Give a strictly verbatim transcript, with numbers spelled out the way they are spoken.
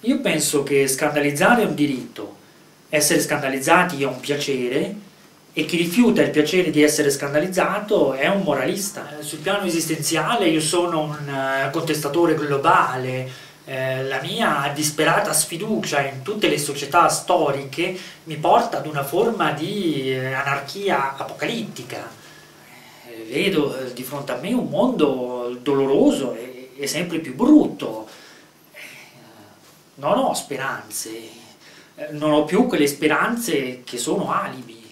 Io penso che scandalizzare è un diritto, essere scandalizzati è un piacere e chi rifiuta il piacere di essere scandalizzato è un moralista. Eh, Sul piano esistenziale io sono un eh, contestatore globale, eh, la mia disperata sfiducia in tutte le società storiche mi porta ad una forma di eh, anarchia apocalittica. Eh, Vedo eh, di fronte a me un mondo doloroso e, e sempre più brutto. Non ho speranze, eh, non ho più quelle speranze che sono alibi.